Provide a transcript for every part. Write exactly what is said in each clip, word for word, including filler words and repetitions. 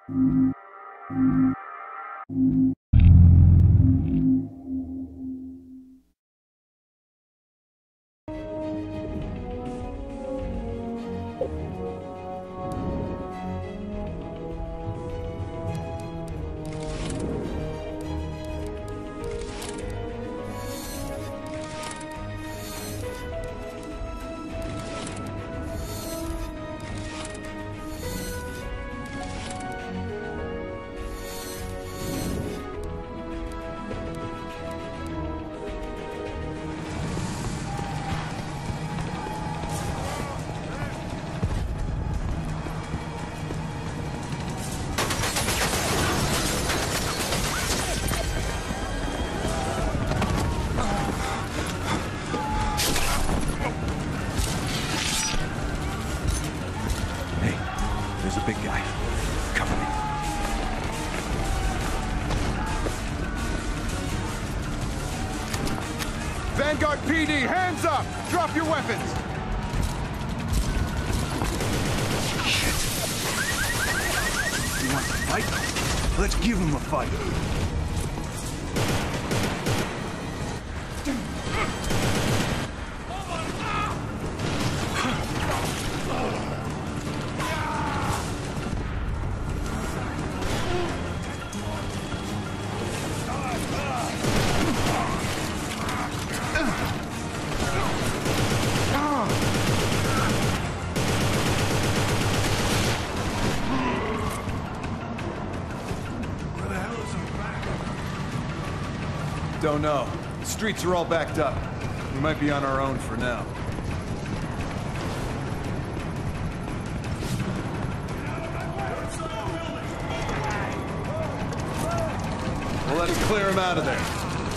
Vanguard P D, hands up! Drop your weapons! Shit. You want to fight? Let's give him a fight. Don't know. The streets are all backed up. We might be on our own for now. Well, let's clear him out of there.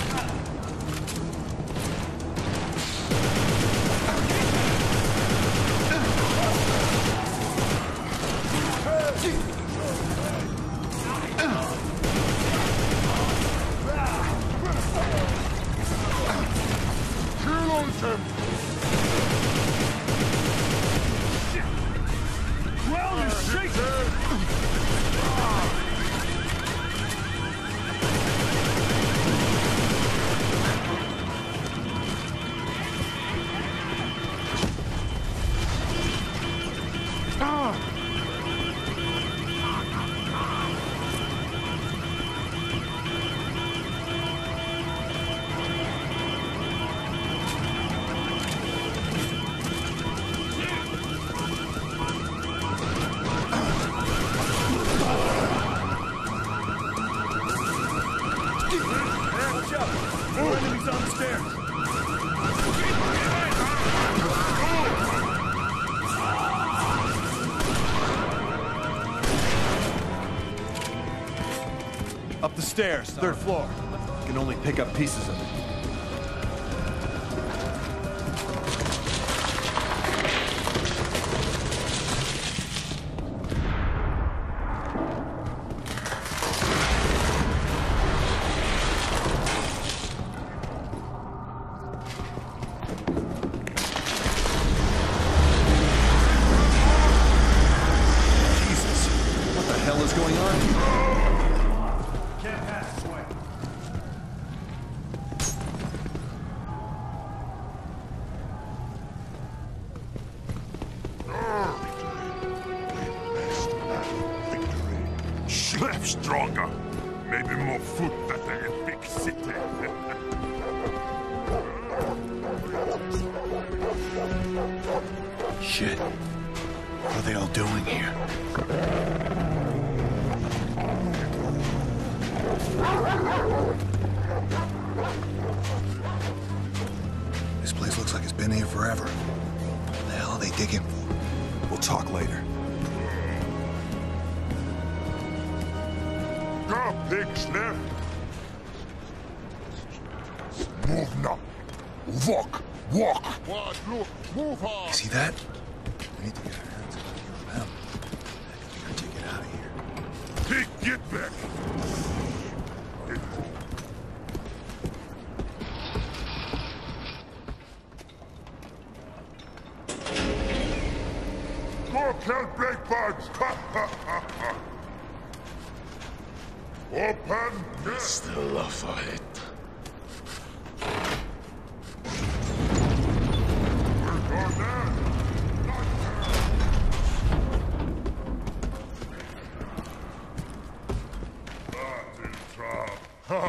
Up the stairs, third floor. You can only pick up pieces of it. Jesus, what the hell is going on here? Stronger. Maybe more food that a big city. Shit. What are they all doing here? This place looks like it's been here forever. What the hell are they digging for? We'll talk later. Go, pigs, left. Move now. Walk. Walk. What? Look. Move on. You see that? We need to get our hands on them. We gotta take it out of here. Pig, get back. Get home. Go kill big bugs. Ha ha ha ha. Open gate! Still a fight. Ha!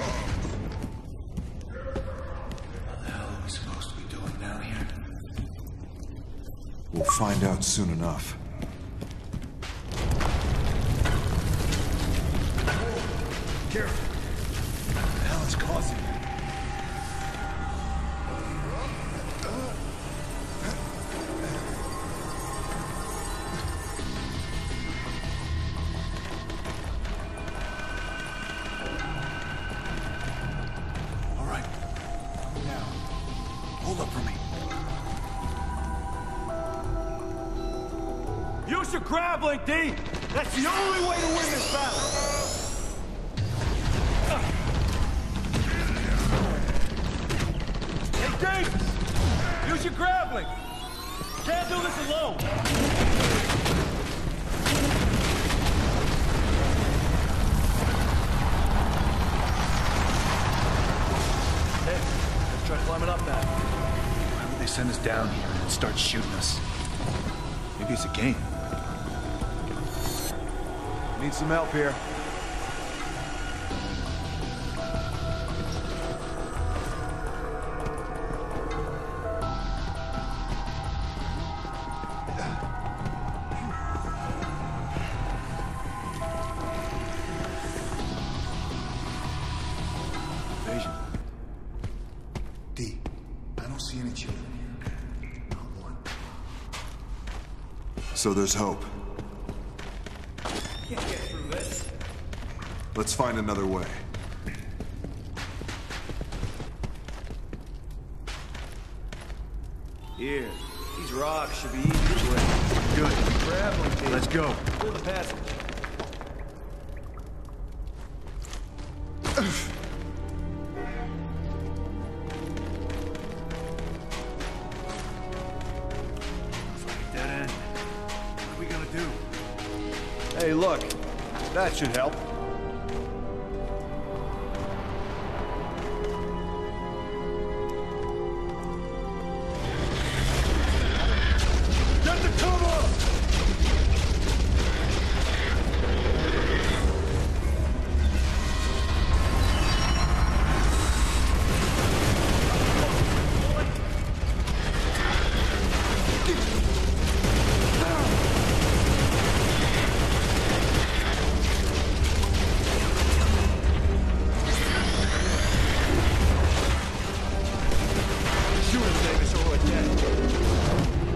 What the hell are we supposed to be doing down here? We'll find out soon enough. Careful. What the hell is causing it? All right. Now, hold up for me. Use your grappling, D! That's the only way to win this battle! Hey, Davis! Use your grappling! Can't do this alone! Hey, let's try climbing up now. Why would they send us down here and start shooting us? Maybe it's a game. Need some help here. Invasion. D, I don't see any children here. Not one. So there's hope. Can't get through this. Let's find another way. Here, these rocks should be easy to break. Good. Grappling, D. Let's go. Clear the passage. Dead end. What are we gonna do? Hey, look. That should help. Get the cover! Shoot him, Davis, or we're dead.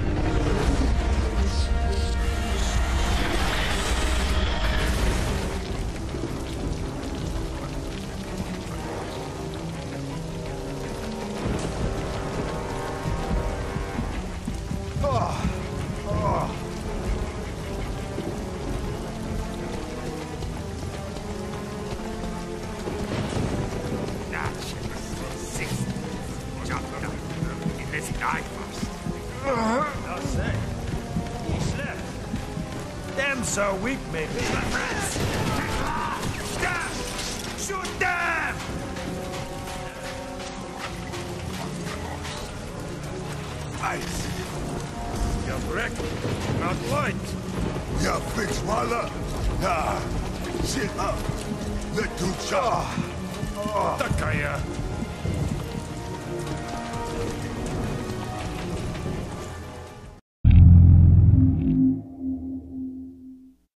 I'll say. He slept. Them so weak, maybe. Shoot them! Ice! You're correct. Not light. Ya fix Walla! Ah! Shit up! Let two chop! Takaya.